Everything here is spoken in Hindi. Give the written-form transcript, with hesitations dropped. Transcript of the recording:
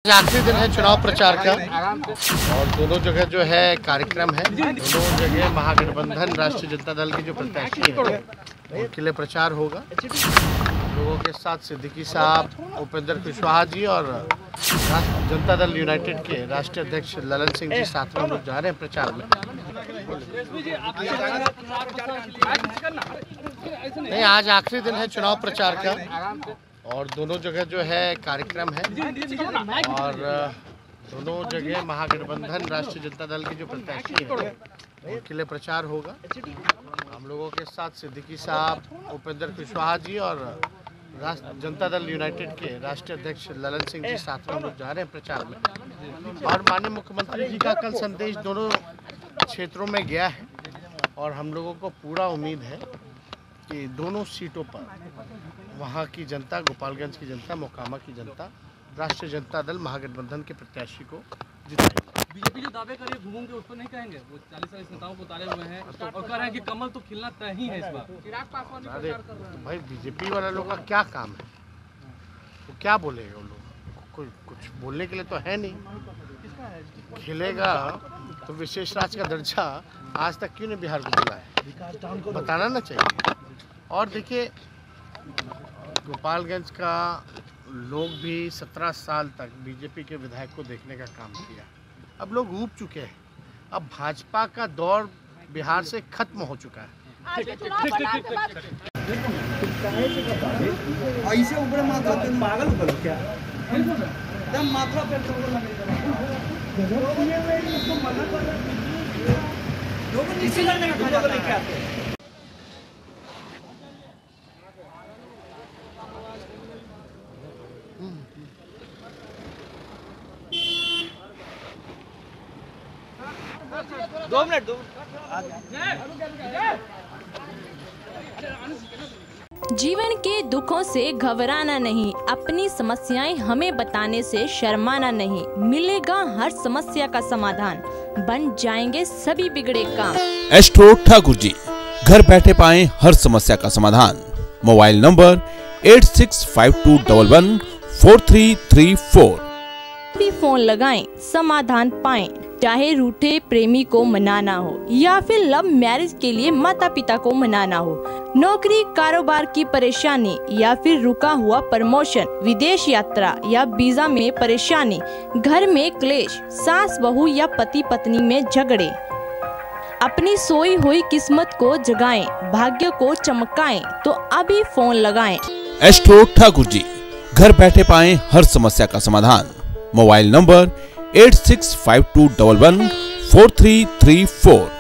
आखिरी दिन है चुनाव प्रचार का और दोनों जगह जो है कार्यक्रम है। दोनों जगह महागठबंधन राष्ट्रीय जनता दल के जो प्रत्याशी है उनके लिए प्रचार होगा। लोगों के साथ सिद्दीकी साहब, उपेंद्र कुशवाहा जी और जनता दल यूनाइटेड के राष्ट्रीय अध्यक्ष ललन सिंह जी साथ में लोग जा रहे हैं प्रचार में। नहीं, आज आखिरी दिन है चुनाव प्रचार का और दोनों जगह जो है कार्यक्रम है और दोनों जगह महागठबंधन राष्ट्रीय जनता दल के जो प्रत्याशी है उनके लिए प्रचार होगा। हम लोगों के साथ सिद्दीकी साहब, उपेंद्र कुशवाहा जी और जनता दल यूनाइटेड के राष्ट्रीय अध्यक्ष ललन सिंह जी साथ में लोग जा रहे हैं प्रचार में। और माननीय मुख्यमंत्री जी का कल संदेश दोनों क्षेत्रों में गया है और हम लोगों को पूरा उम्मीद है कि दोनों सीटों पर वहाँ की जनता, गोपालगंज की जनता, मोकामा की जनता राष्ट्रीय जनता दल महागठबंधन के प्रत्याशी को जिताएगी। बीजेपी जो दावे कर रही है घूमोगे उस पर नहीं कहेंगे? वो 40 नेताओं को उतारे हुए हैं और कह रहे हैं कि कमल तो खिलना तय ही है इस बार। अरे भाई, बीजेपी वाला लोगों का क्या काम है? वो क्या बोलेगा? वो लोग कोई कुछ बोलने के लिए तो है नहीं। खिलेगा तो विशेष राज्य का दर्जा आज तक क्यों नहीं बिहार को मिला है? बताना ना चाहिए। और देखिए, गोपालगंज का लोग भी 17 साल तक बीजेपी के विधायक को देखने का काम किया। अब लोग ऊब चुके हैं। अब भाजपा का दौर बिहार से खत्म हो चुका है। ऐसे ऊपर मात्रा पागल हो क्या? एकदम मात्रा पे इसी करने का लेके आते हैं। दो मिनट जीवन के दुखों से घबराना नहीं, अपनी समस्याएं हमें बताने से शर्माना नहीं। मिलेगा हर समस्या का समाधान, बन जाएंगे सभी बिगड़े काम। एस्ट्रो ठाकुर जी, घर बैठे पाएं हर समस्या का समाधान। Mobile number 8652114334। भी फोन लगाएं, समाधान पाएं। चाहे रूठे प्रेमी को मनाना हो या फिर लव मैरिज के लिए माता पिता को मनाना हो, नौकरी कारोबार की परेशानी या फिर रुका हुआ प्रमोशन, विदेश यात्रा या वीजा में परेशानी, घर में क्लेश, सास बहू या पति पत्नी में झगड़े, अपनी सोई हुई किस्मत को जगाएं, भाग्य को चमकाएं, तो अभी फोन लगाएं। एस्ट्रो ठाकुर जी, घर बैठे पाएं हर समस्या का समाधान। Mobile number 8652114334।